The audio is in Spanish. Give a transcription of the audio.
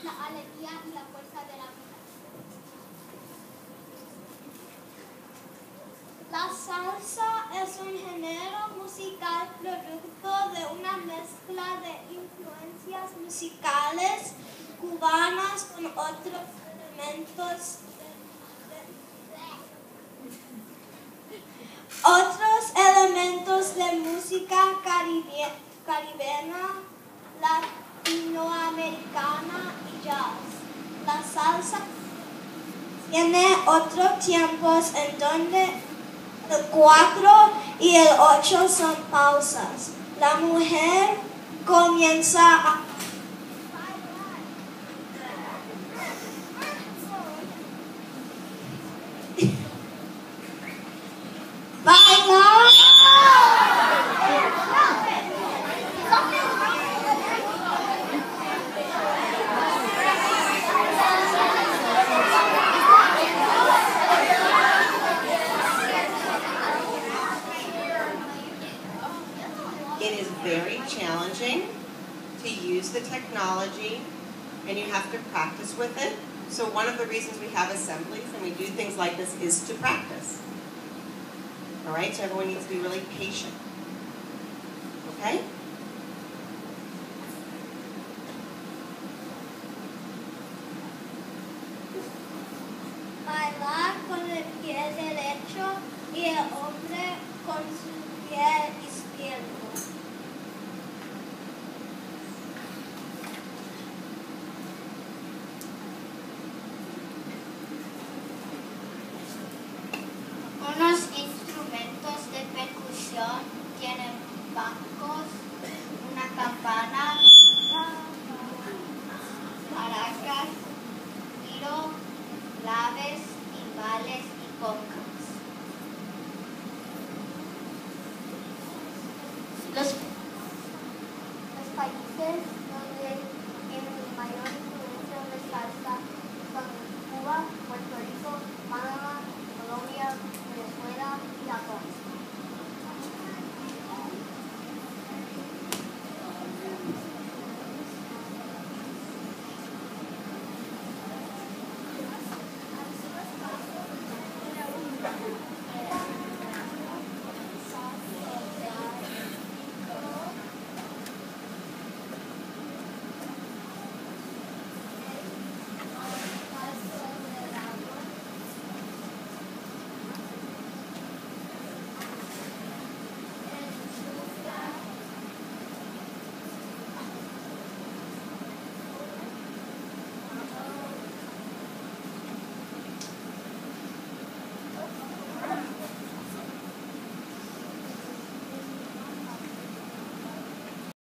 la alegría y la fuerza de la vida. La salsa es un género musical producto de una mezcla de influencias musicales cubanas con otros elementos de música caribeña, latinoamericana y jazz. La salsa tiene otros tiempos en donde el 4 y el 8 son pausas. La mujer comienza a bailar. It is very challenging to use the technology, and you have to practice with it. So one of the reasons we have assemblies and we do things like this is to practice. All right, so everyone needs to be really patient. Okay? Bailar con el pie derecho y el hombre con su pie izquierdo. Unos instrumentos de percusión tienen bancos, una campana